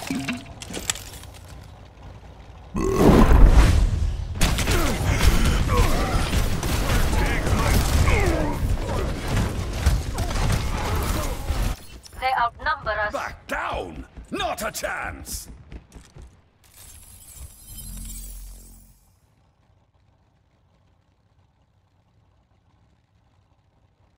They outnumber us. Back down! Not a chance!